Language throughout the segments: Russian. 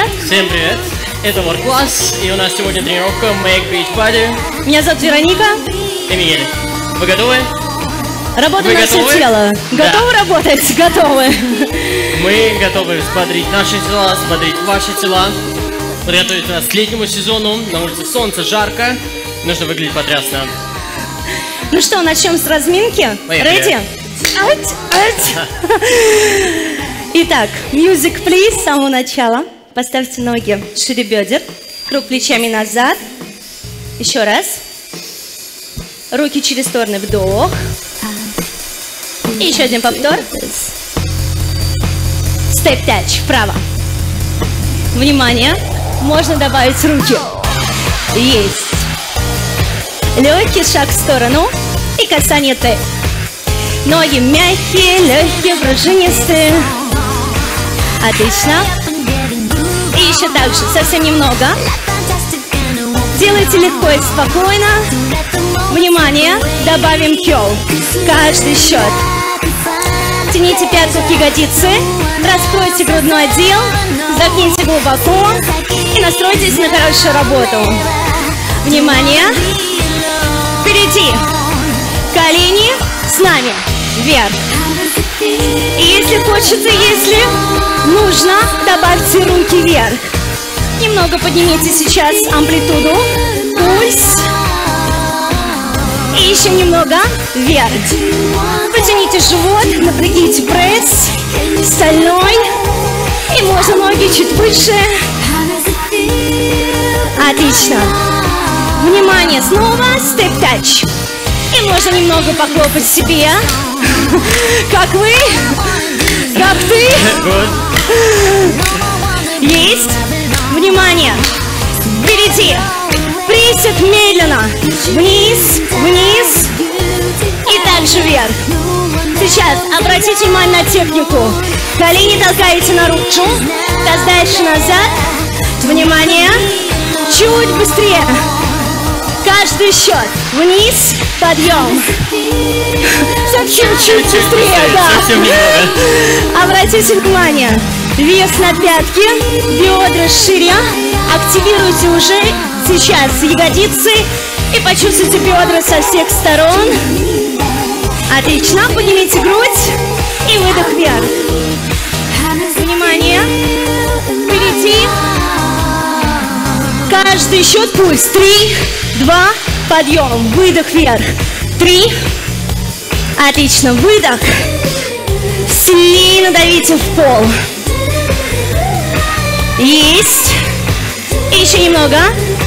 привет! Всем привет! Это World Class, и у нас сегодня тренировка Make Beach Body. Меня зовут Вероника. И Мигель. Вы готовы? Работа на все тело. Готовы работать? Готовы. Мы готовы взбодрить наши тела, взбодрить ваши тела. Подготовить нас к летнему сезону. На улице солнце, жарко. Нужно выглядеть потрясно. Ну что, начнем с разминки? Ready? Итак, music please с самого начала. Поставьте ноги шире бедер. Круг плечами назад. Еще раз. Руки через стороны, вдох. И еще один повтор. Степ-тач, вправо. Внимание, можно добавить руки. Есть. Легкий шаг в сторону и касание Т. Ноги мягкие, легкие, пружинистые. Отлично. И еще так же, совсем немного. Делайте легко и спокойно. Внимание, добавим curl. Каждый счет. Тяните пятку к ягодице, раскройте грудной отдел, загните глубоко и настройтесь на хорошую работу. Внимание. Впереди. Колени с нами. Вверх. И если хочется, если нужно, добавьте руки вверх. Немного поднимите сейчас амплитуду. Пульс. И еще немного вверх. Потяните живот, напрягите пресс, стальной. И можно ноги чуть выше. Отлично. Внимание, снова степ-тач. И можно немного похлопать себе. Как вы? Как ты? Есть. Внимание. Впереди. Присед медленно. Вниз, вниз. И также вверх. Сейчас обратите внимание на технику. Колени толкаете наружу. Таз дальше назад. Внимание. Чуть быстрее. Каждый счет. Вниз, подъем. Совсем чуть быстрее, да. Обратите внимание. Вес на пятки, бедра шире. Активируйте уже сейчас ягодицы и почувствуйте бедра со всех сторон. Отлично. Поднимите грудь и выдох вверх. Внимание. Впереди. Каждый счет пульс. 3, 2, подъем. Выдох вверх. 3. Отлично. Выдох. Сильнее надавите в пол. Есть. И еще немного.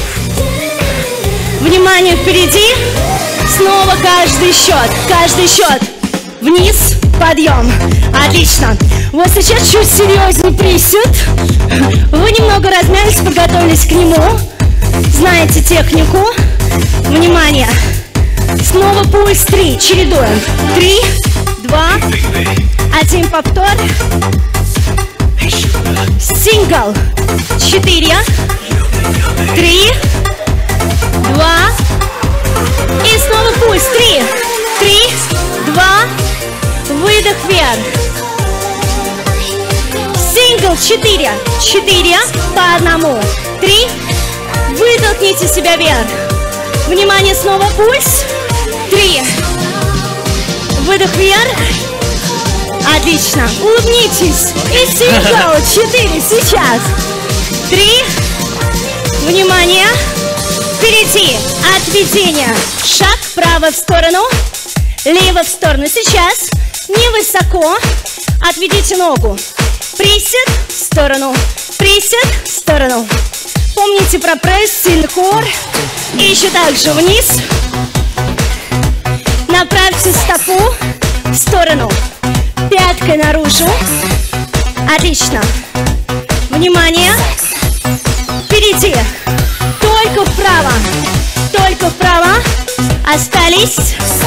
Внимание, впереди. Снова каждый счет. Каждый счет. Вниз, подъем. Отлично. Вот сейчас чуть серьезнее присед. Вы немного размялись, подготовились к нему. Знаете технику. Внимание. Снова пульс 3. Чередуем. 3, 2, 1 повтор. Сингл. 4, 3, 2. И снова пульс. 3, 2. Выдох вверх. Сингл. 4 по одному. 3. Вытолкните себя вверх. Внимание, снова пульс. 3. Выдох вверх. Отлично. Улыбнитесь. И сингл. 4 сейчас. 3. Внимание. Впереди. Отведение. Шаг вправо в сторону. Лево в сторону. Сейчас. Невысоко. Отведите ногу. Присед в сторону. Присед в сторону. Помните про пресс, сильный кор. И еще также вниз. Направьте стопу в сторону. Пяткой наружу. Отлично. Внимание. Впереди. Только вправо. Только вправо. Остались.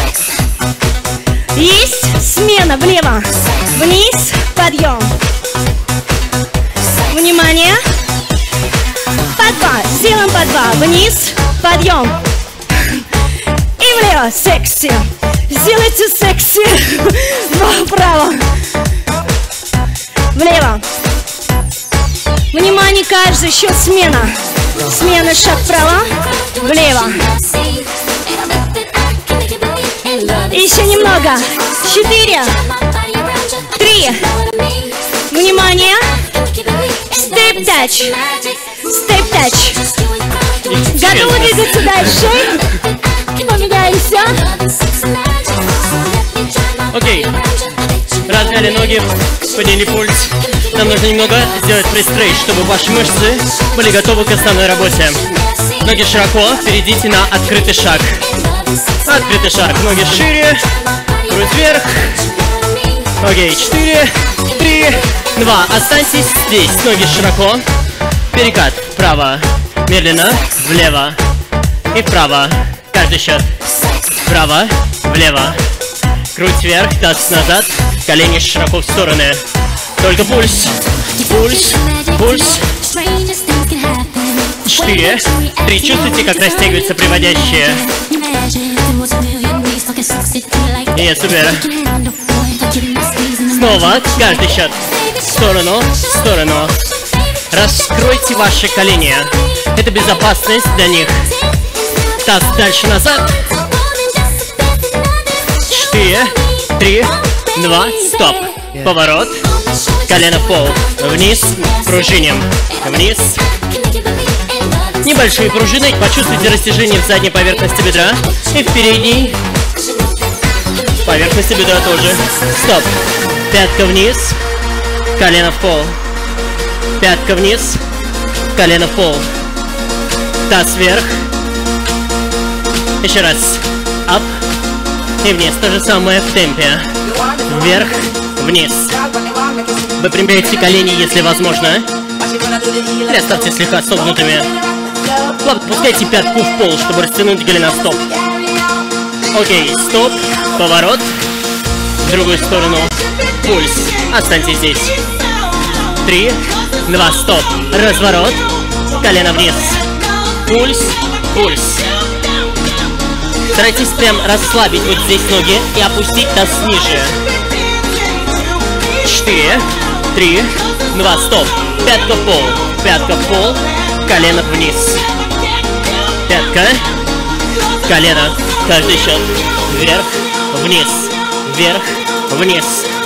Есть. Смена влево. Вниз. Подъем. Внимание. По 2. Сделаем по 2. Вниз. Подъем. И влево. Секси. Сделайте секси. 2 вправо. Влево. Внимание, каждый, счет смена. Смена, шаг вправо, влево. Еще немного. 4, 3. Внимание. Степ-тач. Степ-тач. Готовы двигаться дальше? Поменяемся. Окей. Размяли ноги, подняли пульс. Нам нужно немного сделать пристрейч, чтобы ваши мышцы были готовы к основной работе. Ноги широко, перейдите на открытый шаг. Открытый шаг, ноги шире, грудь вверх. Окей, 4, 3, 2. Останьтесь здесь, ноги широко. Перекат вправо, медленно, влево и вправо. Каждый счет. Вправо, влево. Грудь вверх, таз назад, колени широко в стороны. Только пульс, пульс, пульс. 4, 3. Чувствуете, как растягиваются приводящие? Нет, супер. Снова, каждый счет. В сторону, в сторону. Раскройте ваши колени. Это безопасность для них. Таз дальше назад. 4, 3, 2, стоп. Поворот. Колено в пол. Вниз. Пружиним. Вниз. Небольшие пружины. Почувствуйте растяжение в задней поверхности бедра. И в передней поверхности бедра тоже. Стоп. Пятка вниз. Колено в пол. Пятка вниз. Колено в пол. Таз вверх. Еще раз. Ап. И вниз. То же самое в темпе. Вверх. Вниз. Выпрямляйте колени, если возможно. Или оставьте слегка согнутыми. Плавно пускайте пятку в пол, чтобы растянуть голеностоп. Окей, стоп. Поворот. В другую сторону. Пульс. Останьтесь здесь. 3, 2, стоп. Разворот. Колено вниз. Пульс. Пульс. Старайтесь прям расслабить вот здесь ноги и опустить таз ниже. 4, 3, 2, стоп. Пятка в пол. Пятка в пол. Колено вниз. Пятка. Колено. Каждый счет. Вверх. Вниз. Вверх. Вниз.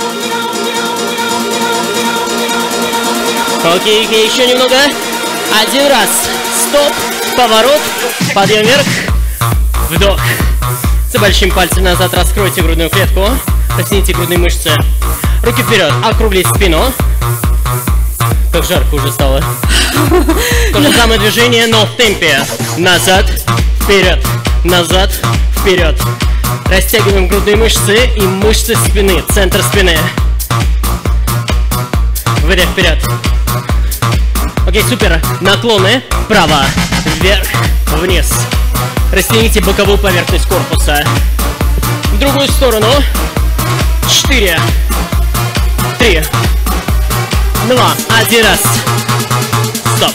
Окей, окей, еще немного. Один раз. Стоп. Поворот. Подъем вверх. Вдох. С большим пальцем назад раскройте грудную клетку. Растяните грудные мышцы. Руки вперед. Округлить спину. Как жарко уже стало. То же самое движение, но в темпе. Назад, вперед. Назад, вперед. Растягиваем грудные мышцы и мышцы спины. Центр спины. Выдох вперед. Окей, супер. Наклоны. Вправо, вверх, вниз. Растяните боковую поверхность корпуса. В другую сторону. 4, 3, 2, 1 раз. Стоп.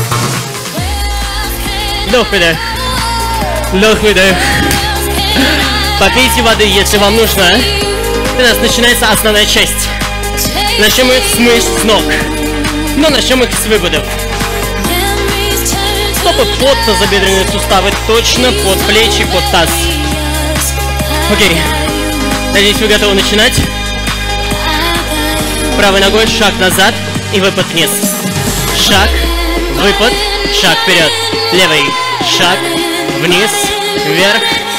Вдох-выдох. Вдох-выдох. Попейте воды, если вам нужно. У нас начинается основная часть. Начнем их с мышц ног. Но начнем их с выпадов. Стопы под тазобедренные суставы, точно под плечи, под таз. Окей. Надеюсь, вы готовы начинать. Правой ногой шаг назад и выпад вниз. Шаг, выпад, шаг вперед. Левый шаг, вниз, вверх.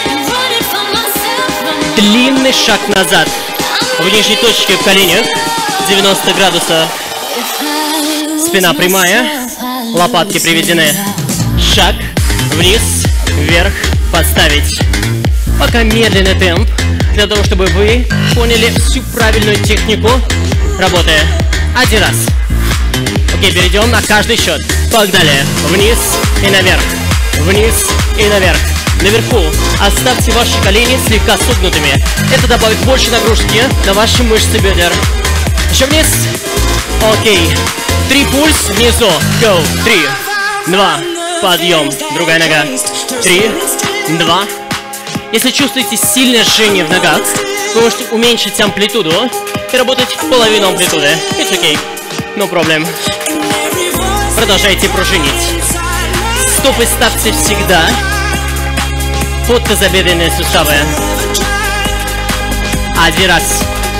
Длинный шаг назад. В нижней точке в коленях. 90 градусов. Спина прямая. Лопатки приведены. Шаг, вниз, вверх, подставить. Пока медленный темп. Для того, чтобы вы поняли всю правильную технику работы. Один раз. Окей, перейдем на каждый счет. Погнали. Вниз и наверх. Вниз и наверх. Наверху оставьте ваши колени слегка согнутыми. Это добавит больше нагрузки на ваши мышцы бедер. Еще вниз. Окей. 3 пульс внизу. Go. 3, 2. Подъем. Другая нога. 3, 2. Если чувствуете сильное жжение в ногах, вы можете уменьшить амплитуду и работать в половину амплитуды. It's okay. No problem. Продолжайте пружинить. Стопы ставьте всегда под тазобедренные суставы. Один раз.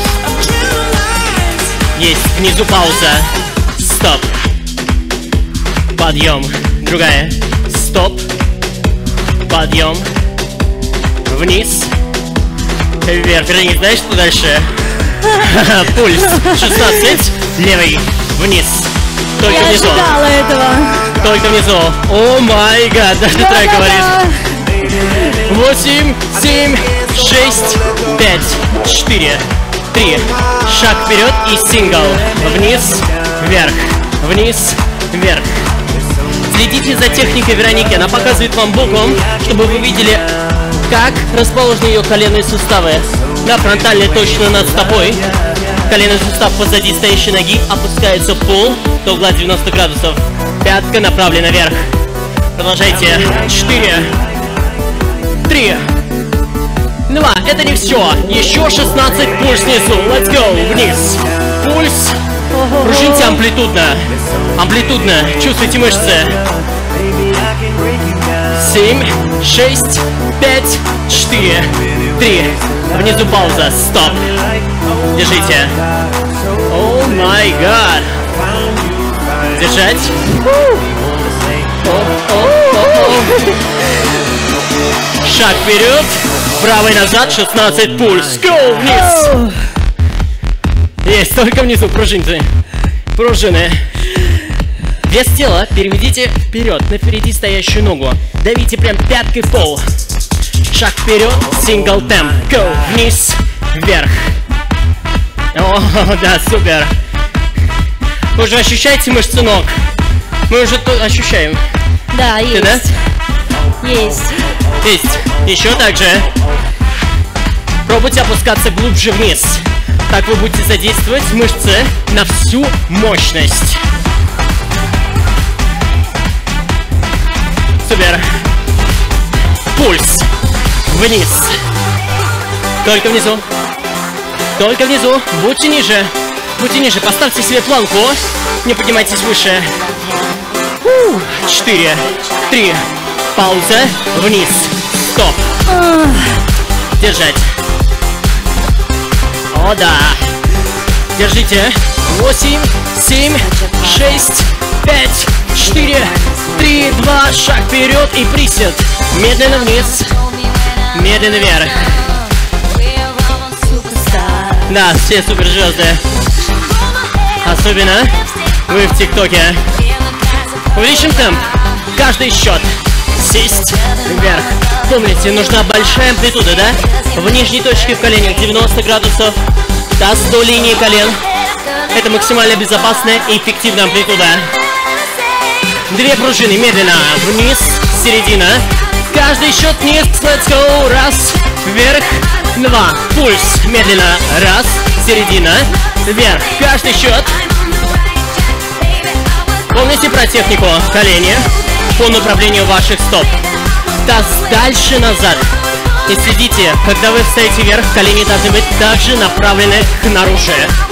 Есть. Внизу пауза. Стоп. Подъем. Другая. Стоп. Подъем. Вниз. Вверх. Вернее, знаешь, что дальше? Пульс. 16. Левый. Вниз. Только Я внизу. ожидала этого. Только внизу. О май гад. Даже трек говорит. 8, 7, 6, 5, 4, 3. Шаг вперед и сингл. Вниз, вверх. Вниз, вверх. Следите за техникой Вероники. Она показывает вам боком, чтобы вы видели, как расположены ее коленные суставы. Да, фронтальный точно над стопой. Коленный сустав позади стоящей ноги опускается в пол до угла 90 градусов. Пятка направлена вверх. Продолжайте. 4, 3, 2. Это не все. Еще 16. Пульс снизу. Let's go. Вниз. Пульс. Пружиньте амплитудно. Амплитудно. Чувствуйте мышцы. 7, 6, 5, 4, 3. Внизу пауза. Стоп. Держите. О май гад. Держать. Шаг вперед. Правый назад. 16. Пульс. Go. Вниз. Есть. Только внизу. Пружиньте. Пружины. Вес тела переведите вперед, на впереди стоящую ногу. Давите прям пяткой в пол. Шаг вперед, сингл темп. Go. Вниз, вверх. О, да, супер. Вы уже ощущаете мышцы ног? Мы уже ощущаем. Да, есть. Ты, да? Есть. Есть. Еще так же. Пробуйте опускаться глубже вниз. Так вы будете задействовать мышцы на всю мощность. Супер. Пульс. Вниз. Только внизу. Только внизу. Будьте ниже. Будьте ниже. Поставьте себе планку. Не поднимайтесь выше. 4, 3. Пауза. Вниз. Стоп. Держать. О, да. Держите. 8, 7, 6, 5, 4, 3, 2. Шаг вперед и присед. Медленно вниз. Медленно вверх. Да, все суперзвезды. Особенно вы в ТикТоке. Увеличим темп. Каждый счет. Сесть вверх. Помните, нужна большая амплитуда, да? В нижней точке в коленях 90 градусов. Таз до линии колен. Это максимально безопасная и эффективная амплитуда. 2 пружины медленно. Вниз, середина. Каждый счет вниз. Let's go. Раз, вверх, 2. Пульс. Медленно. Раз, середина, вверх. Каждый счет. Помните про технику колени по направлению ваших стоп. Таз дальше назад. И следите, когда вы встаете вверх, колени должны быть также направлены к наружу.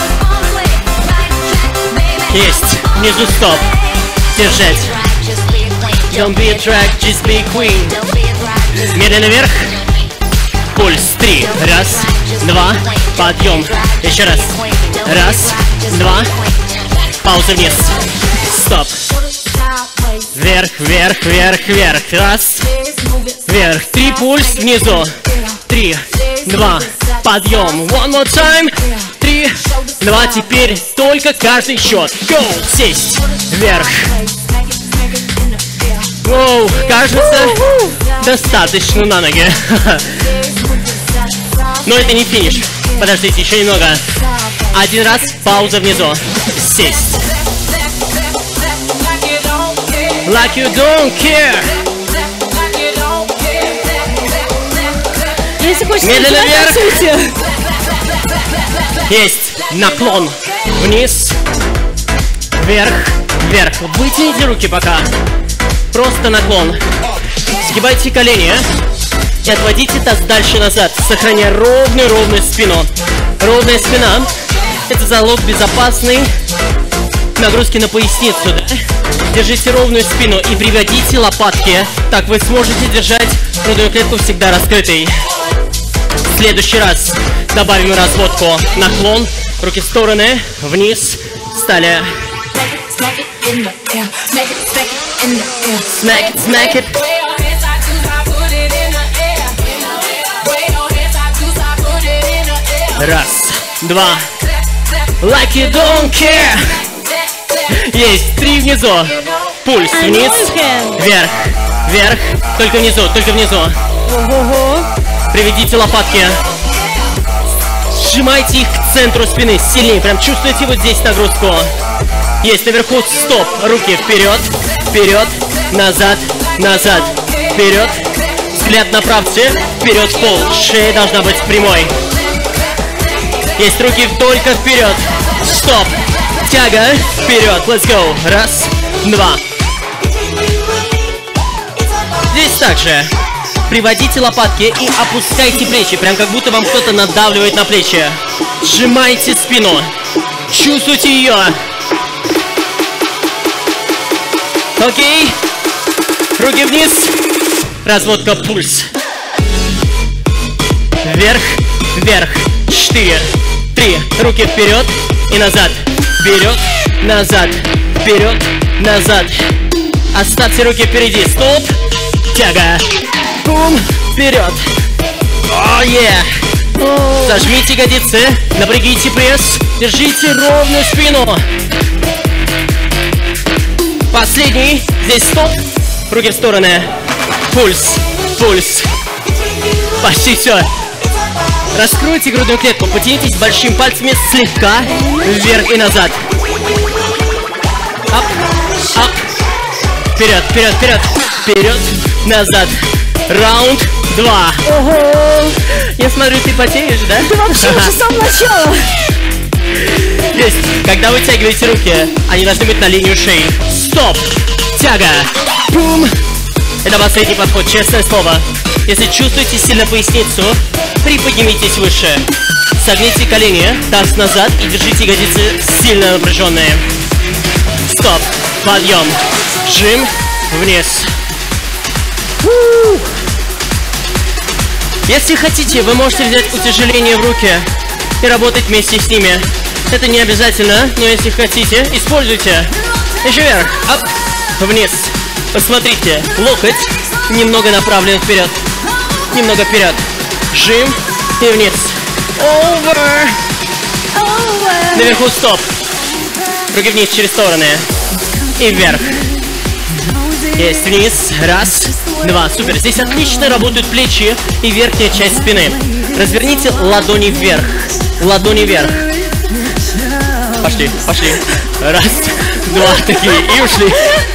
Есть. Внизу стоп. Держать. Don't be a track, just be a queen. Медленно вверх. Пульс. 3. Раз, 2. Подъем. Еще раз. Раз, 2. Пауза вниз. Стоп. Вверх, вверх, вверх, вверх. Раз. Вверх. 3. Пульс внизу. 3, 2. Подъем. One more time. 3, 2. Теперь только каждый счет. Go. Сесть. Вверх. Воу, кажется, достаточно на ноги. Но это не финиш. Подождите, еще немного. 1 раз, пауза внизу. Сесть. Like you don't care. Если хочешь, медленно вверх. танцуйте. Есть. Наклон. Вниз. Вверх. Вверх. Вытяните руки пока. Просто наклон. Сгибайте колени и отводите таз дальше назад, сохраняя ровную спину. Ровная спина – это залог безопасной, нагрузки на поясницу, да? Держите ровную спину и приводите лопатки. Так вы сможете держать грудную клетку всегда раскрытой. В следующий раз добавим разводку. Наклон, руки в стороны, вниз, встали. Smack it. Раз, два. Like you don't care. Есть, 3 внизу. Пульс вниз, вверх, вверх. Только внизу, только внизу. Приведите лопатки. Сжимайте их к центру спины сильнее. Прям чувствуете вот здесь нагрузку. Есть, наверху стоп. Руки вперед, вперед, назад, назад, вперед. Взгляд направьте, вперед в пол. Шея должна быть прямой. Есть, руки только вперед. Стоп. Тяга. Вперед. Let's go. Раз, два. Здесь также приводите лопатки и опускайте плечи. Прям как будто вам кто-то надавливает на плечи. Сжимайте спину. Чувствуйте ее. Окей. Руки вниз. Разводка, пульс. Вверх, вверх. 4, 3. Руки вперед и назад. Вперед, назад. Вперед, назад. Оставьте руки впереди. Стоп. Тяга. Бум. Вперед. О, yeah. Зажмите ягодицы. Напрягите пресс. Держите ровную спину. Последний. Здесь стоп. Руки в стороны. Пульс. Пульс. Почти все. Раскройте грудную клетку. Потянитесь большими пальцами слегка вверх и назад. Ап. Ап. Вперед, вперед, вперед. Вперед, назад. Раунд 2. Ого! Я смотрю, ты потеешь, да? Ты вообще уже с самого начала. Есть. Когда вытягиваете руки, они должны быть на линию шеи. Стоп. Тяга. Бум. Это последний подход, честное слово. Если чувствуете сильно поясницу, приподнимитесь выше. Согните колени, таз назад и держите ягодицы сильно напряженные. Стоп. Подъем. Жим. Вниз. Если хотите, вы можете взять утяжеление в руки и работать вместе с ними. Это не обязательно, но если хотите, используйте. Еще вверх. Ап. Вниз. Посмотрите. Локоть немного направлен вперед. Немного вперед. Жим и вниз. Over. Наверху стоп. Руки вниз через стороны. И вверх. Есть, вниз. Раз, два. Супер. Здесь отлично работают плечи и верхняя часть спины. Разверните ладони вверх. Ладони вверх. Пошли, пошли. Раз, два, такие. И ушли.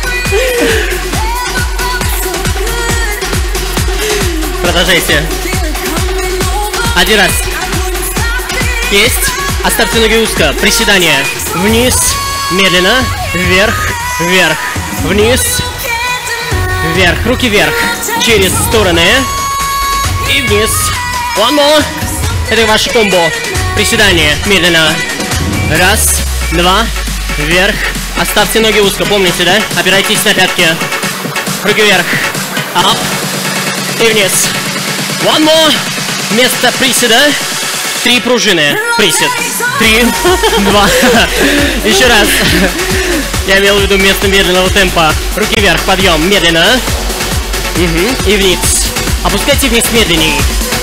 Продолжайте. Один раз. Есть. Оставьте ноги узко. Приседание. Вниз. Медленно. Вверх. Вверх. Вниз. Вверх. Руки вверх. Через стороны. И вниз. One more. Это ваше комбо. Приседание. Медленно. Раз. Два. Вверх. Оставьте ноги узко. Помните, да? Опирайтесь на пятки. Руки вверх. Up. И вниз. One more. Место приседа. 3 пружины. Присед. 3, 2. Еще раз. Я имел в виду место медленного темпа. Руки вверх. Подъем. Медленно. И вниз. Опускайте вниз медленнее.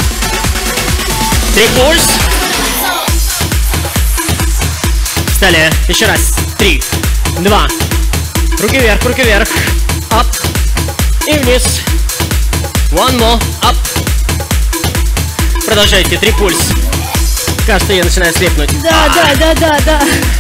3 пульс. Встали. Еще раз. 3, 2. Руки вверх. Руки вверх. Up. И вниз. One more. Up. Продолжайте. 3 пульс. Кажется, я начинаю слепнуть. Да.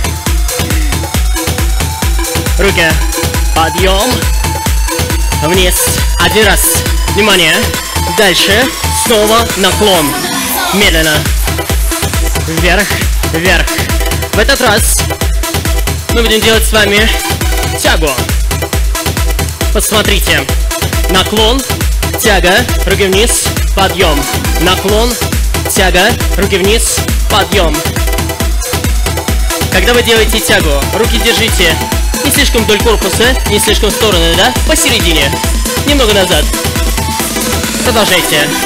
Руки. Подъем. Вниз. Один раз. Внимание. Дальше. Снова наклон. Медленно. Вверх. Вверх. В этот раз мы будем делать с вами тягу. Посмотрите. Наклон. Тяга. Руки вниз. Подъем. Наклон. Тяга. Руки вниз. Подъем. Когда вы делаете тягу, руки держите не слишком вдоль корпуса, не слишком в стороны, да? Посередине. Немного назад. Продолжайте.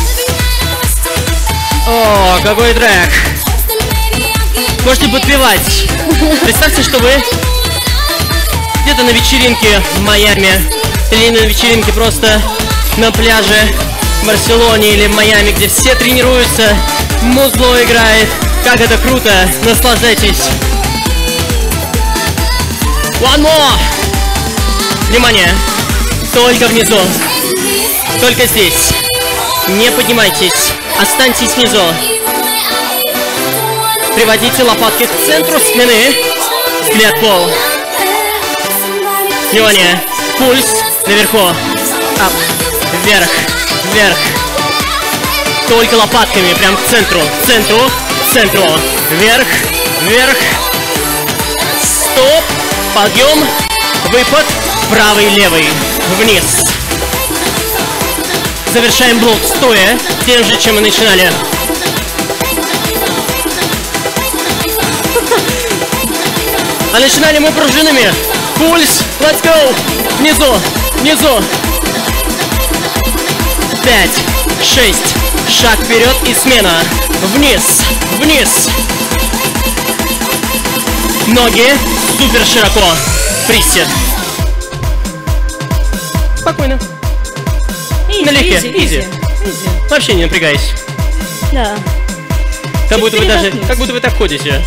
О, какой трек. Можете подпевать. Представьте, что вы где-то на вечеринке в Майами или на вечеринке просто на пляже в Барселоне или в Майами, где все тренируются, музло играет. Как это круто! Наслаждайтесь! One more! Внимание! Только внизу. Только здесь. Не поднимайтесь. Останьтесь внизу. Приводите лопатки к центру спины. Взгляд в пол. Внимание! Пульс наверху. Ап. Вверх. Вверх. Только лопатками. Прям к центру. К центру. К центру. Вверх. Вверх. Стоп. Подъем. Выпад. Правый, левый. Вниз. Завершаем блок стоя. Тем же, чем мы начинали. А начинали мы пружинами. Пульс. Let's go. Внизу. Внизу. 5, 6. Шаг вперед и смена. Вниз. Вниз. Ноги супер широко. Присед. Спокойно. Налегке. Изи. Вообще не напрягайся. Да. Как будто вы так ходите.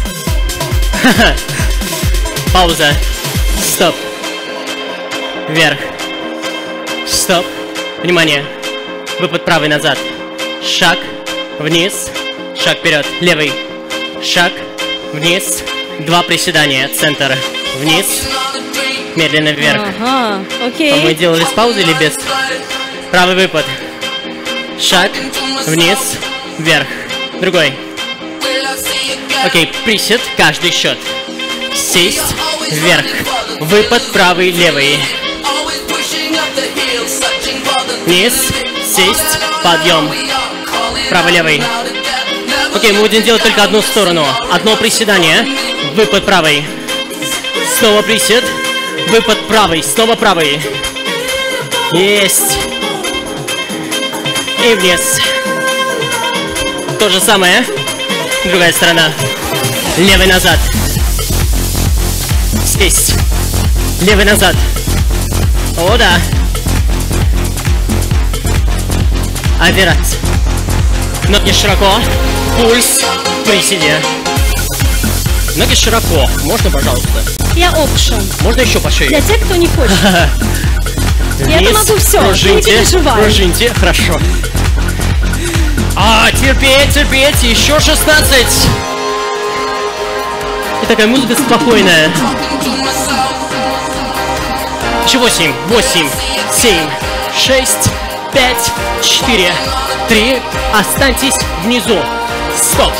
Пауза. Стоп. Вверх. Стоп. Внимание. Выпад правый назад. Шаг. Вниз. Шаг вперед. Левый. Шаг. Вниз. 2 приседания. Центр. Вниз. Медленно вверх. Ага, окей. А мы делали с паузой или без? Правый выпад. Шаг. Вниз. Вверх. Другой. Окей, присед. Каждый счет. Сесть. Вверх. Выпад правый, левый. Вниз. Сесть. Подъем. Правый, левый. Окей, мы будем делать только одну сторону. Одно приседание. Выпад правый. Снова присед. Выпад правый. Снова правый. Есть. И вниз. То же самое. Другая сторона. Левый назад. Сесть. Левый назад. О, да. Опираться. Ноги широко. Пульс. Приседе. Ноги широко. Можно, пожалуйста? Я опшен. Можно еще по шее? Для тех, кто не хочет. Я могу все. Пружиньте. Не переживай. Пружиньте. Хорошо. Терпеть, терпеть. Еще 16. И такая музыка спокойная. Еще 8, 8, 7, 6, 5, 4, 3. Останьтесь внизу. Стоп.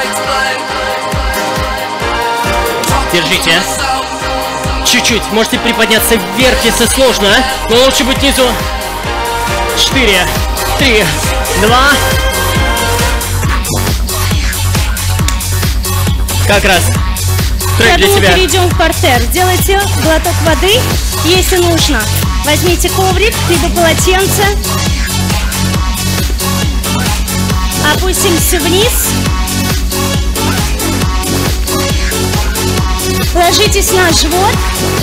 Держите. Чуть-чуть. Можете приподняться вверх, если сложно, но лучше быть внизу. 4, 3, 2. Как раз. Я Для думаю, тебя. перейдем в партер. Сделайте глоток воды, если нужно. Возьмите коврик, либо полотенце. Опустимся вниз. Ложитесь на живот.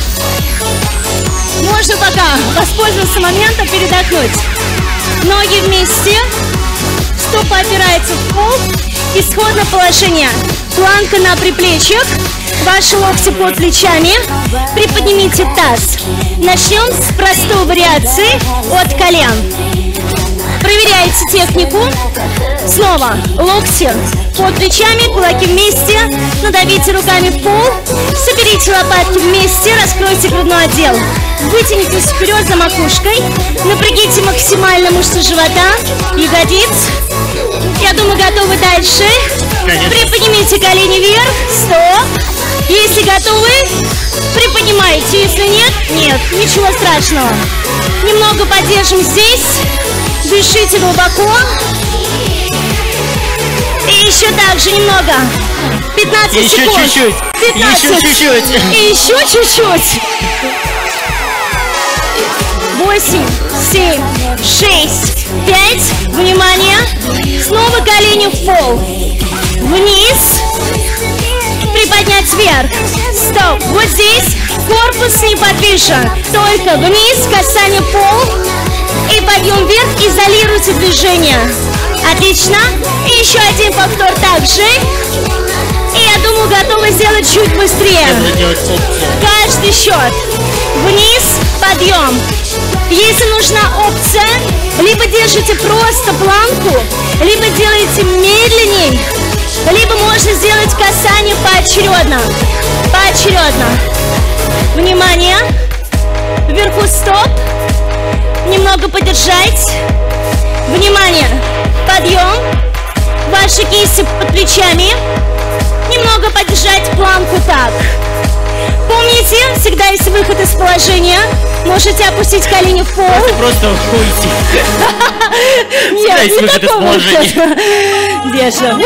Можно пока воспользоваться моментом передохнуть. Ноги вместе. Стопы опираются в пол. Исходное положение. Планка на приплечьях. Ваши локти под плечами. Приподнимите таз. Начнем с простой вариации от колен. Проверяйте технику. Снова локти под плечами, кулаки вместе. Надавите руками в пол. Соберите лопатки вместе. Раскройте грудной отдел. Вытянитесь вперед за макушкой. Напрягите максимально мышцы живота, ягодиц. Я думаю, готовы дальше. Приподнимите колени вверх. Стоп. Если готовы, приподнимайте. Если нет, нет. Ничего страшного. Немного поддержим здесь. Дышите глубоко. И еще Еще так же немного. 15 секунд. Еще чуть-чуть. 15. Еще чуть-чуть. И еще чуть-чуть. 8, 7, 6, 5. Внимание. Снова колени в пол. Вниз. Приподнять вверх. Стоп. Вот здесь корпус неподвижен. Только вниз, касание пол. И подъем вверх. Изолируйте движение. Отлично. И еще один повтор также. И я думаю, готовы сделать чуть быстрее. Каждый счет. Вниз, подъем. Если нужна опция, либо держите просто планку, либо делаете медленней, либо можно сделать касание поочередно. Поочередно. Внимание. Вверху стоп. Немного подержать. Внимание. Подъем. Ваши кисти под плечами. Немного подержать планку так. Помните, всегда есть выход из положения. Можете опустить колени в пол. Просто уйти. Всегда есть выход из положения. Держим.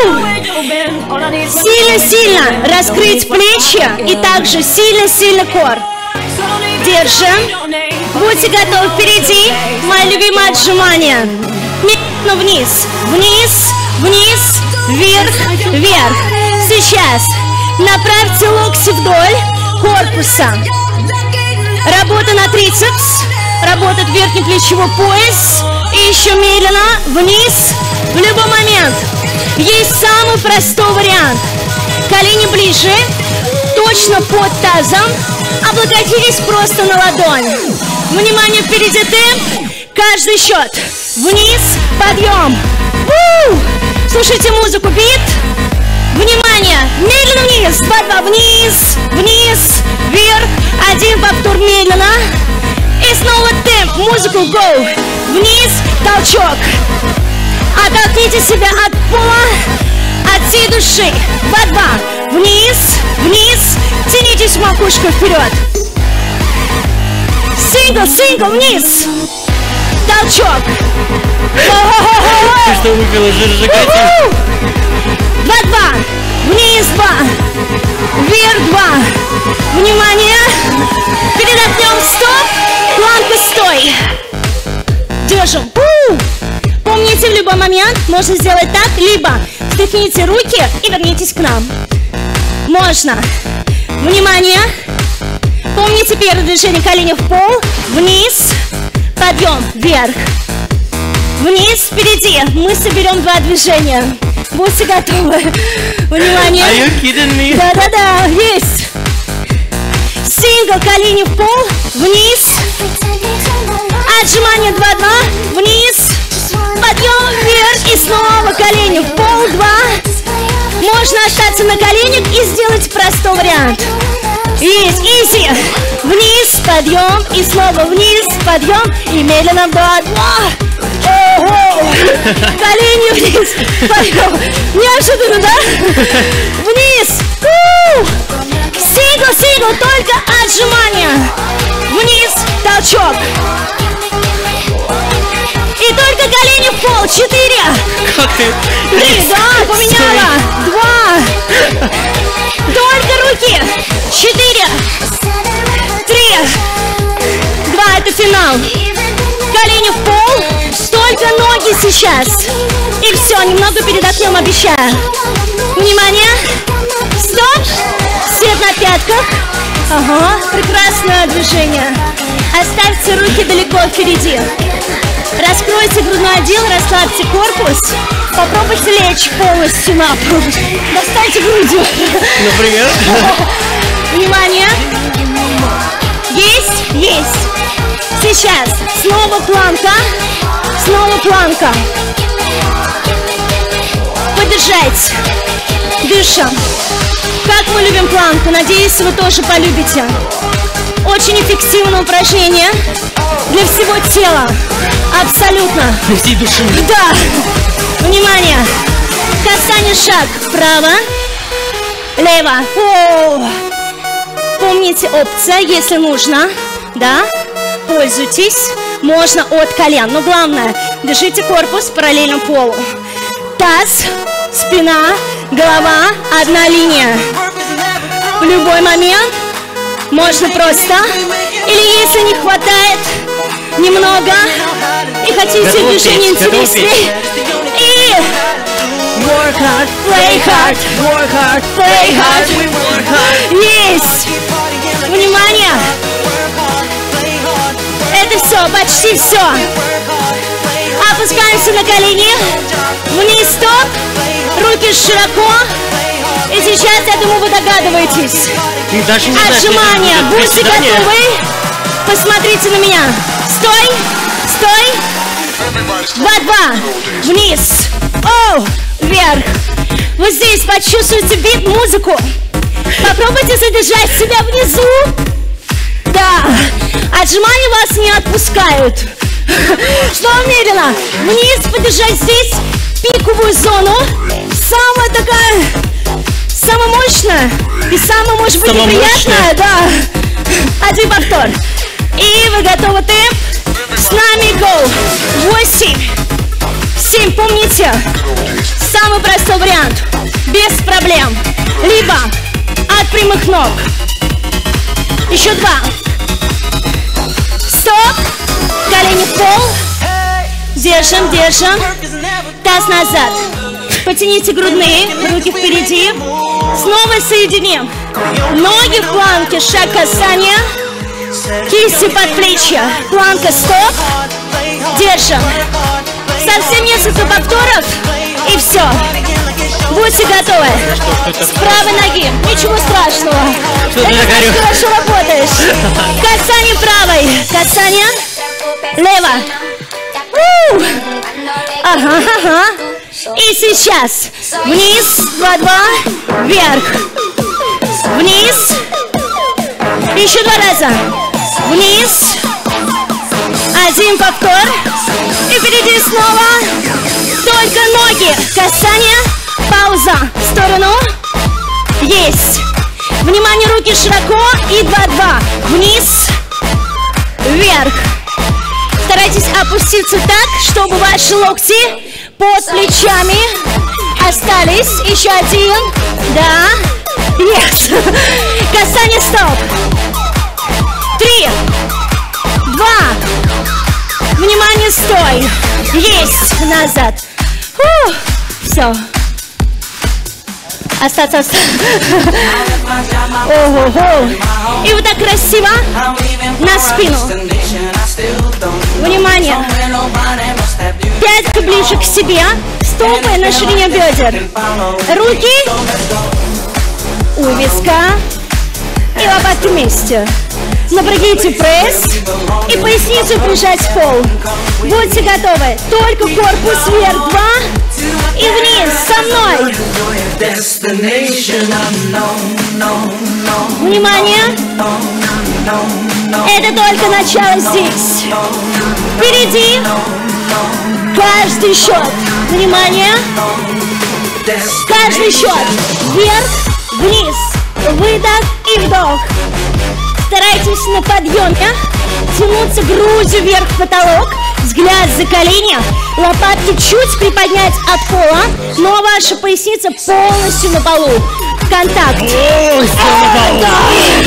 Сильно-сильно раскрыть плечи и также сильно-сильно кор. Держим. Будьте готовы впереди. Мое любимое отжимание. Медленно вниз. Вниз, вниз, вверх, вверх. Сейчас направьте локти вдоль корпуса. Работа на трицепс. Работает верхний плечевой пояс. И еще медленно вниз. В любой момент. Есть самый простой вариант. Колени ближе. Точно под тазом. Облокотились просто на ладонь. Внимание, впереди темп. Каждый счет. Вниз, подъем. Слушайте музыку, бит. Внимание, медленно вниз. 2-2, вниз, вниз, вверх. Один повтор медленно. И снова темп, музыку, go. Вниз, толчок. Оттолкните себя от пола, от всей души. 2-2, вниз, вниз. Тянитесь макушкой вперед. Сингл, вниз. Толчок. Ты что, выпила жиржигатель? 2-2. Вниз 2. Вверх 2. Внимание. Передохнем. Стоп. Планка стой. Держим. Помните, в любой момент можно сделать так, либо встряхните руки и вернитесь к нам. Можно. Внимание. Помните первое движение, колени в пол. Вниз. Подъем. Вверх. Вниз. Впереди. Мы соберем 2 движения. Будьте готовы. Внимание. Are you kidding me? Да, есть. Сингл, колени в пол. Вниз. Отжимание 2-2. Вниз. Подъем вверх. И снова колени в пол. 2. Можно остаться на коленях и сделать простой вариант. Есть. Изи. Вниз. Подъем. И снова вниз. Подъем. И медленно 2-2. Колени вниз. Подъем. Неожиданно, да? Вниз. Сингл, только отжимания. Вниз, толчок. И только колени в пол. 4. Как ты? 3, да, поменяла. 2. Только руки. 4. 3. 2, это финал. Колени в пол. Только ноги сейчас. И все, немного передохнем, обещаю. Внимание. Стоп. Свет на пятках. Ага, прекрасное движение. Оставьте руки далеко впереди. Раскройте грудной отдел, расслабьте корпус. Попробуйте лечь полностью на пол. Достаньте грудью. Например? Внимание. Есть? Есть. Сейчас. Снова планка. Снова планка. Подержать. Дышим. Как мы любим планку. Надеюсь, вы тоже полюбите. Очень эффективное упражнение для всего тела. Абсолютно. Для всей души. Да. Внимание. Касание, шаг. Вправо. Лево. О. Помните опция, если нужно. Да. Пользуйтесь. Можно от колен. Но главное, держите корпус параллельно полу. Таз, спина. спина, голова, одна линия. В любой момент можно просто, или если не хватает немного, и хотите движение интереснее, и work hard, play hard, work hard, play hard, we work hard. Есть! Внимание! Это все, почти все. Опускаемся на колени, вниз стоп, руки широко. И сейчас, я думаю, вы догадываетесь. Отжимания. Будьте готовы. Посмотрите на меня. Стой, стой. 2-2. Вниз. Оу, вверх. Вот здесь почувствуйте бит, музыку. Попробуйте задержать себя внизу. Да. Отжимания вас не отпускают. Что умеренно? Вниз подержать здесь пиковую зону. Самая такая, самая мощная и самая, может быть, неприятная. Да. Один повтор. И вы готовы, темп? С нами, go. 8, 7, помните, самый простой вариант, без проблем. Либо от прямых ног. Еще 2. Стоп. Колени в пол. Держим, держим. Таз назад. Потяните грудные, руки впереди. Снова соединим. Ноги в планке, шаг касания. Кисти под плечи. Планка, стоп. Держим. Совсем несколько повторов. И все. Будьте готовы. С правой ноги. Ничего страшного. Это хорошо работаешь. Касание правой. Касание. Лево. Ага, ага. И сейчас. Вниз. 2-2. Вверх. Вниз. Еще 2 раза. Вниз. 1 повтор. И впереди снова. Только ноги. Касание. Пауза. В сторону. Есть. Внимание, руки широко. И 2-2. Вниз. Вверх. Старайтесь опуститься так, чтобы ваши локти под плечами остались. Еще 1. Да. Yes. Касание, стоп. 3, 2. Внимание, стой. Есть. Назад. Все. Остаться. Ого-го. И вот так красиво на спину. Внимание. Пятка ближе к себе. Стопы на ширине бедер. Руки у виска. И лопатки вместе. Напрягите пресс и поясницу прижать в пол. Будьте готовы. Только корпус вверх. 2 и вниз. Со мной. Внимание. Это только начало здесь. Впереди. Каждый счет. Внимание. Каждый счет. Вверх, вниз. Выдох и вдох. Старайтесь на подъеме тянуться грудью вверх в потолок, взгляд за колени, лопатки чуть приподнять от пола, но ваша поясница полностью на полу. Контакт. Да.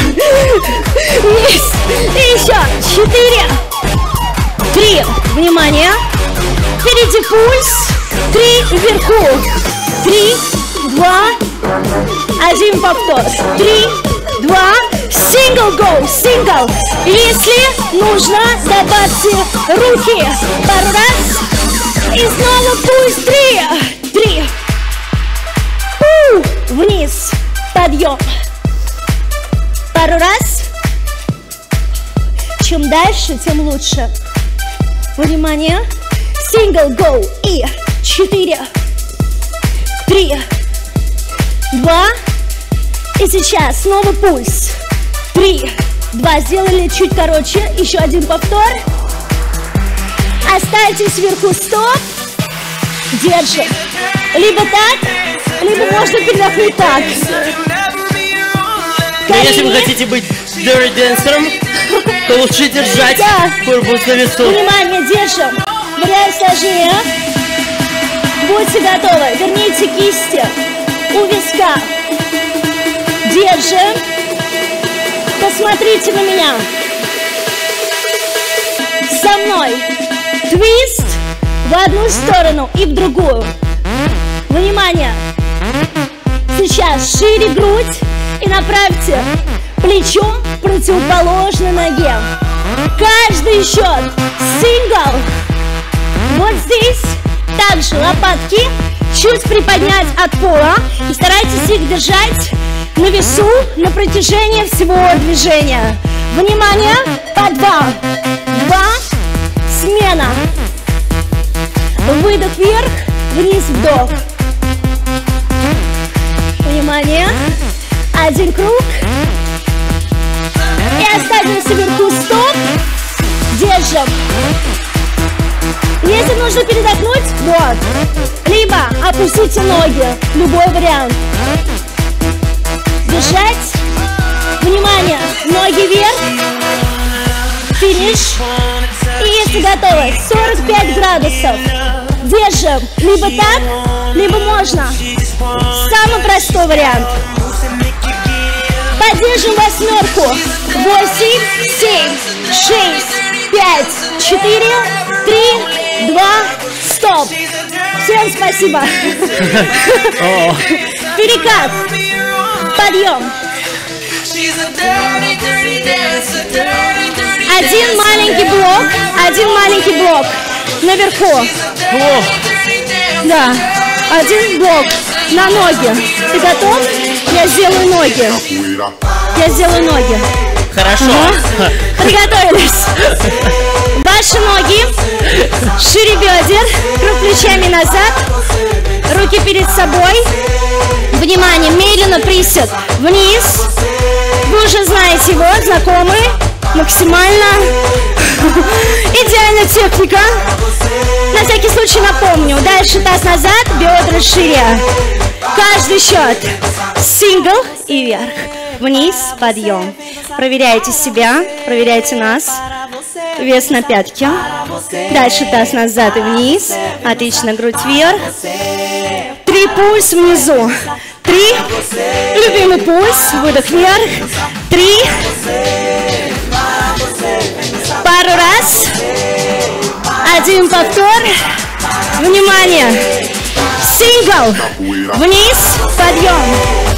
Вниз. И еще. 4, 3. Внимание. Впереди пульс. 3 вверху. 3, 2, 1 повтор. 3, 2. Сингл, go, сингл. Если нужно, добавьте руки. Пару раз. И снова пульс. 3. Вниз. Подъем. Пару раз. Чем дальше, тем лучше. Внимание. Сингл, go. И 4, 3, 2. И сейчас снова пульс. 3, 2. Сделали чуть короче. Еще 1 повтор. Оставьте сверху, стоп. Держим. Либо так, либо можно передохнуть так. Но если вы хотите быть dirty dancerом, то лучше держать корпус на весу. Внимание, держим. Вариант сложнее. Будьте готовы. Верните кисти у виска. Держим. Посмотрите на меня. Со мной. Твист в одну сторону и в другую. Внимание. Сейчас шире грудь и направьте плечо к противоположной ноге. Каждый счет. Сингл. Вот здесь. Также лопатки чуть приподнять от пола. И старайтесь их держать на весу на протяжении всего движения. Внимание. По 2. 2. Смена. Выдох вверх. Вниз вдох. Внимание. 1 круг. И останемся вверху. Стоп. Держим. Если нужно передохнуть, вот. Либо опустите ноги. Любой вариант. Держать. Внимание. Ноги вверх. Финиш. И если готовы, 45 градусов. Держим. Либо так, либо можно. Самый простой вариант. Поддержим восьмерку. 8, 7, 6, 5, 4, 3, 2, стоп. Всем спасибо. Перекат. Подъем. Один маленький блок наверху. Да, один блок на ноги. Ты готов? Я сделаю ноги. Хорошо. Приготовились. Ваши ноги шире бедер, круг плечами назад, руки перед собой. Внимание, медленно присед вниз. Вы уже знаете его, знакомый. Максимально идеальная техника. На всякий случай напомню. Дальше таз назад, бедра шире. Каждый счет. Сингл и вверх. Вниз, подъем. Проверяйте себя, проверяйте нас. Вес на пятки. Дальше таз назад и вниз. Отлично, грудь вверх. 3 пульс внизу. 3. Любимый пульс. Выдох вверх. 3. Пару раз. 1 повтор. Внимание. Сингл. Вниз. Подъем.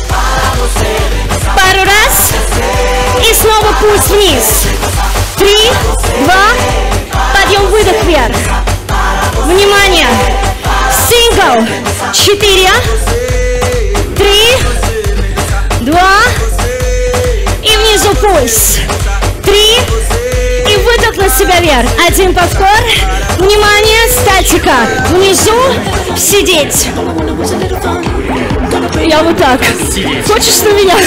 Пару раз. И снова пульс вниз. 3, 2. Подъем, выдох вверх. Внимание. Сингл. 4, 3, 2. И внизу пульс. 3. И выдох на себя вверх. 1 повтор. Внимание, статика. Внизу сидеть. Я вот так. Сидеть. Хочешь на меня?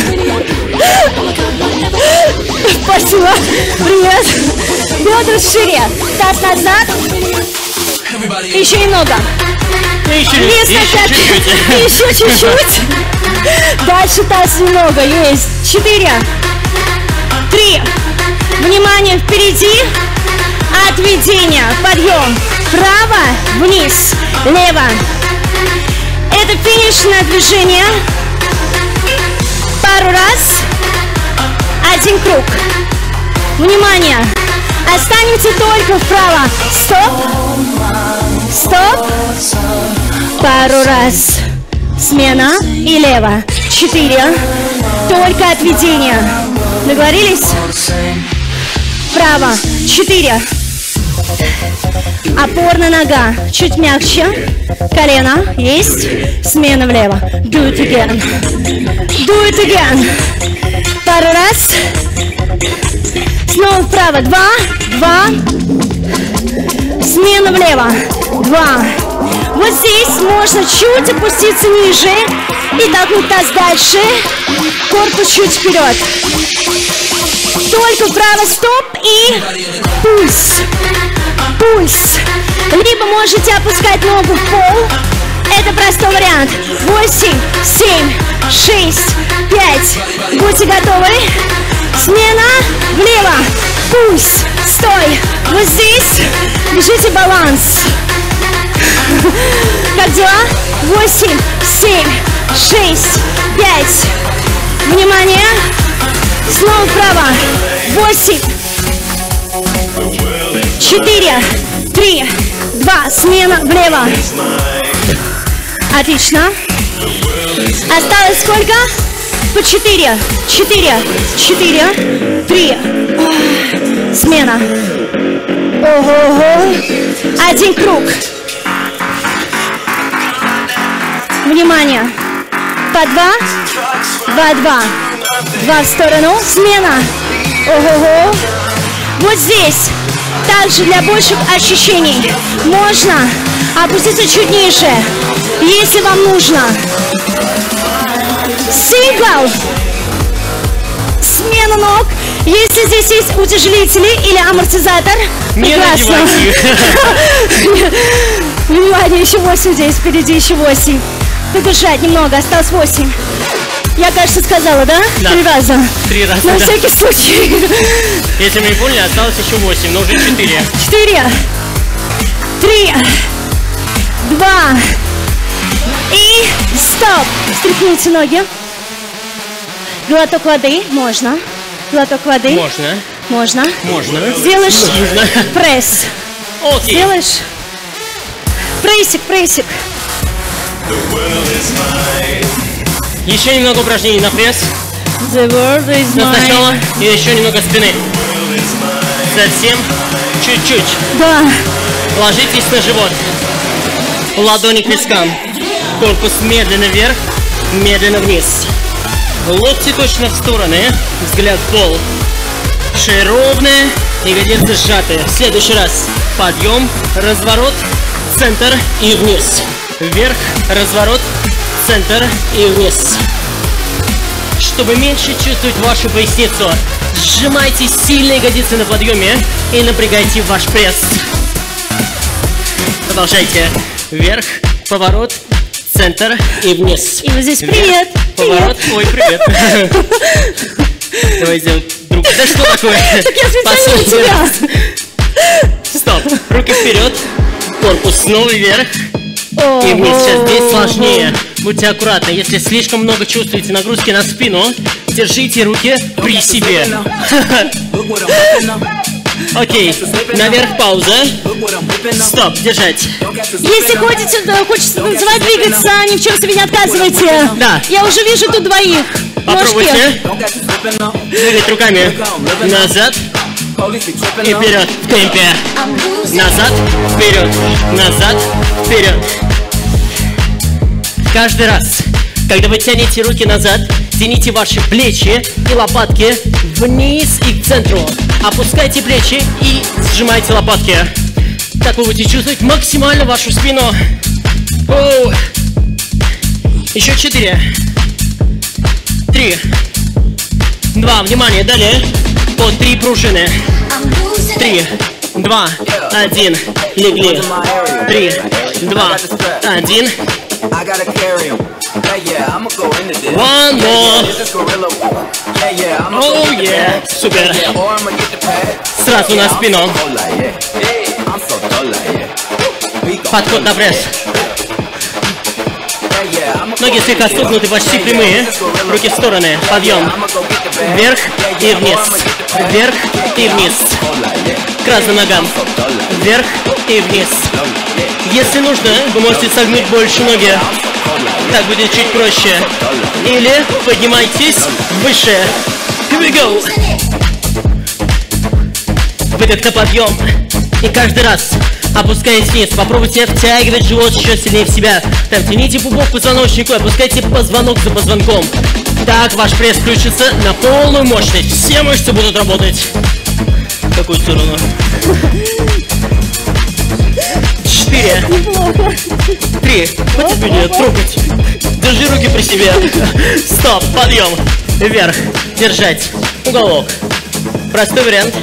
Спасибо. Привет. Бедра шире. Таз назад. Еще немного. Еще чуть-чуть. Дальше таз немного. Есть. 4, 3. Внимание, впереди. Отведение. Подъем. Право, вниз, лево. Это финишное движение. Пару раз. 1 круг. Внимание. Останемся только вправо. Стоп. Стоп. Пару раз. Смена и лево. 4. Только отведение. Договорились? Вправо. 4. Опорная нога. Чуть мягче. Колено. Есть. Смена влево. Do it again. Do it again. Пару раз. Снова вправо. 2. 2. Смена влево. 2. Вот здесь можно чуть опуститься ниже и толкнуть таз дальше. Корпус чуть вперед. Только вправо, стоп и пульс. Пульс. Либо можете опускать ногу в пол. Это простой вариант. 8, 7, 6, 5. Будьте готовы. Смена влево. Пульс. Стой. Вот здесь. Держите баланс. Как дела? 8, 7, 6, 5. Внимание. Снова вправо. 8, 4, 3, 2. Смена влево. Отлично. Осталось сколько? По 4. 4, 4, 3. Смена. Ого-го. Один круг. Внимание. По 2. 2, 2. 2 в сторону. Смена. Ого-го. Вот здесь. Также для больших ощущений можно опуститься чуть ниже, если вам нужно. Сингл. Смена ног. Если здесь есть утяжелители или амортизатор, не прекрасно. Внимание, еще 8 здесь, впереди еще 8. Подержать немного, осталось 8. Я, кажется, сказала, да? Да. 3 раза. 3 раза, На да. всякий случай. Если мы не поняли, осталось еще 8, но уже 4. 4, 3, 2 и стоп. Стряхните ноги. Глоток воды, можно. Глоток воды. Можно. Можно. Можно. Сделаешь Нужно. пресс. Окей. Сделаешь прессик, прессик. Еще немного упражнений на пресс. The world is Но сначала mine. и еще немного спины. Совсем чуть-чуть. Да. Ложитесь на живот. Ладони к вискам. Корпус медленно вверх, медленно вниз. Локти точно в стороны. Взгляд в пол. Шея ровная, ягодицы сжаты. В следующий раз. Подъем, разворот, центр и вниз. Вверх, разворот, центр и вниз. Чтобы меньше чувствовать вашу поясницу, сжимайте сильно ягодицы на подъеме и напрягайте ваш пресс. Продолжайте. Вверх, поворот, центр и вниз. И вот здесь Вверх, привет. поворот. Ой, привет. Давай сделаем друг. Да что такое? Так я специально для тебя. Стоп. Руки вперед. Корпус снова вверх. И вниз. Сейчас здесь сложнее. Будьте аккуратны. Если слишком много чувствуете нагрузки на спину, держите руки при себе. Окей. Наверх пауза. Стоп. Держать. Если хочется танцевать, двигаться, ни в чем себе не отказывайте. Да. Я уже вижу тут двоих. Попробуйте. Двигать руками назад и вперед в темпе. Назад, вперед, назад, вперед. Каждый раз, когда вы тянете руки назад, тяните ваши плечи и лопатки вниз и к центру. Опускайте плечи и сжимайте лопатки. Так вы будете чувствовать максимально вашу спину. Оу. Еще 4. 3, 2, внимание, далее. По 3 пружины. 3, 2, 1, легли. 3, 2, 1. One more. Oh yeah. Супер. Сразу на спину. Подход на пресс. Ноги слегка согнуты, почти прямые. Руки в стороны. Подъем. Вверх и вниз. Вверх и вниз. К разным ногам. Вверх и вниз. Если нужно, вы можете согнуть больше ноги. Так будет чуть проще. Или поднимайтесь выше. Here we go. Выдох на подъем. И каждый раз опускаясь вниз, попробуйте втягивать живот еще сильнее в себя. Там тяните пупок к позвоночнику, опускайте позвонок за позвонком. Так ваш пресс включится на полную мощность. Все мышцы будут работать. В какую сторону? 4, 3, потерпение, трогать. Держи руки при себе. Стоп, подъем. Вверх, держать. Уголок. Простой вариант.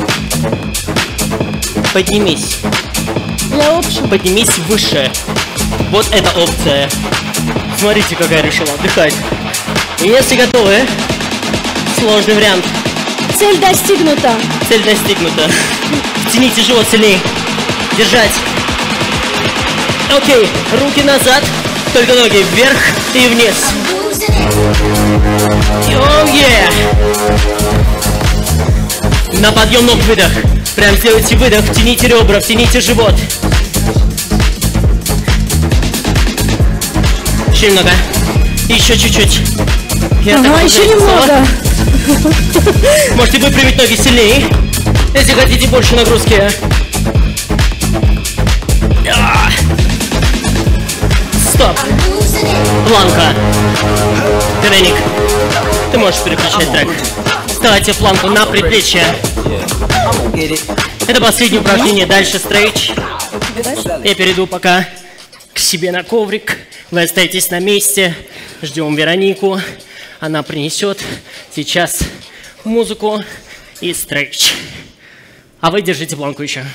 Поднимись. Поднимись выше. Вот эта опция. Смотрите, какая решила отдыхать. И если готовы, сложный вариант. Цель достигнута. Цель достигнута. Тяните живот сильнее. Держать. Окей, руки назад, только ноги вверх и вниз. Oh, yeah. На подъем ног выдох. Прям сделайте выдох, втяните ребра, втяните живот. Еще немного. Еще чуть-чуть. Ага, еще немного. Можете выпрямить ноги сильнее, если хотите больше нагрузки. Стоп. Планка. Треник. Ты можешь переключать трек. Ставьте планку на предплечье. Это последнее упражнение. Дальше стрейч. Я перейду пока к себе на коврик. Вы остаетесь на месте. Ждем Веронику. Она принесет сейчас музыку и стрейч. А вы держите планку еще.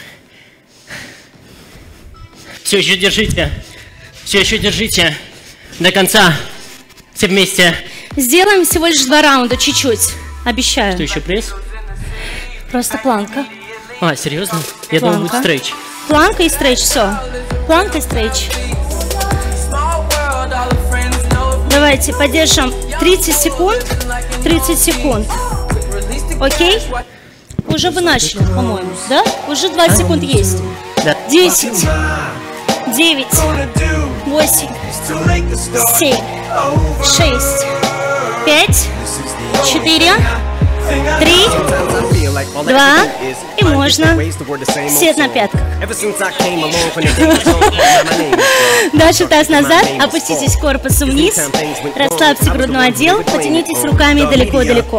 Все еще держите. Все еще держите. До конца. Все вместе. Сделаем всего лишь 2 раунда, чуть-чуть. Обещаю. Что еще, пресс? Просто планка. А, серьезно? Я думал, будет стрейч. Планка и стрейч, все. Планка и стрейч. Давайте поддержим 30 секунд. 30 секунд. Окей? Уже вы начали, по-моему, да? Уже 20 секунд есть. Да. 10, 9, 8, 7, 6, 5, 4, 3, 2, и можно сидеть на пятках. Дальше таз назад, опуститесь корпусом вниз, расслабьте грудной отдел, потянитесь руками далеко-далеко.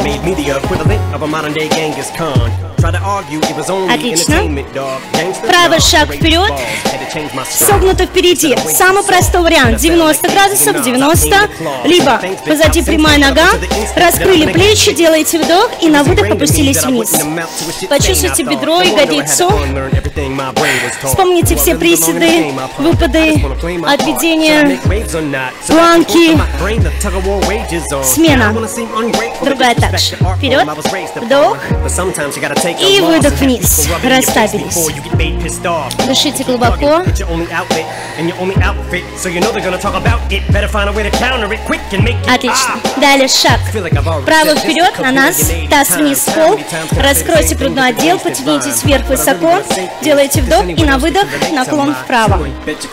Отлично. Правый шаг вперед, согнуто впереди. Самый простой вариант. 90 градусов, 90. Либо позади прямая нога, раскрыли плечи, делаете вдох и на выдох опустились вниз. Почувствуйте бедро, ягодицу. Вспомните все приседы, выпады, отведения, планки. Смена. Другая также. Вперед, вдох. И выдох вниз. Расслабились. Дышите глубоко. Отлично. Далее шаг. Правый вперед на нас. Таз вниз в пол. Раскройте грудной отдел. Потянитесь вверх высоко. Делайте вдох и на выдох наклон вправо.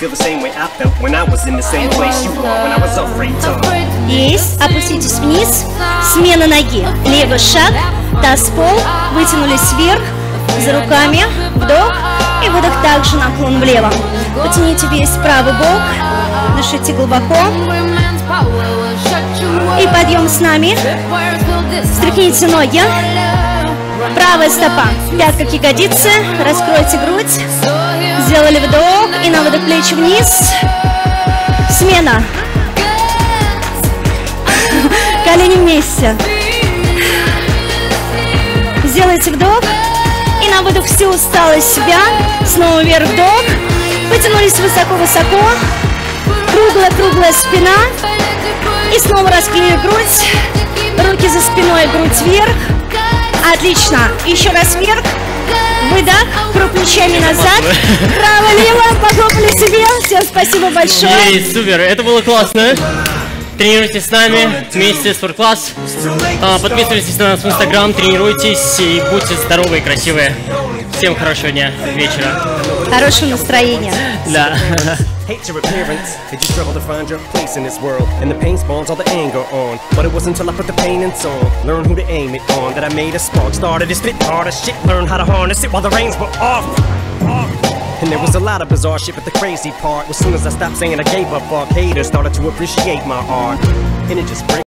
Есть. Опуститесь вниз. Смена ноги. Левый шаг. Таз в пол. Вытянулись вверх. За руками. Вдох. И выдох, также наклон влево. Потяните весь правый бок. Дышите глубоко. И подъем с нами. Встряхните ноги. Правая стопа. Пятка к ягодице. Раскройте грудь. Сделали вдох. И на выдох плечи вниз. Смена. Колени вместе. Сделайте вдох. И на выдох всю усталость себя. Снова вверх вдох. Потянулись высоко-высоко. Круглая-круглая спина. И снова раскрыли грудь. Руки за спиной, грудь вверх. Отлично. Еще раз вверх. Выдох. Круг плечами назад. Право-лево. Похлопали себе. Всем спасибо большое. Ей, супер. Это было классно. Тренируйтесь с нами вместе с Спорткласс. Подписывайтесь на нас в Инстаграм, тренируйтесь и будьте здоровы и красивые. Всем хорошего дня, вечера. Хорошего настроения. Да. Hate your appearance, did you struggle to find your place in this world? And the pain spawns all the anger on. But it wasn't until I put the pain in song, learn who to aim it on, that I made a spark, started to spit hard as shit, learn how to harness it while the reins were off. And there was a lot of bizarre shit, but the crazy part was soon as I stopped saying I gave up, fuck haters started to appreciate my art. And it just brings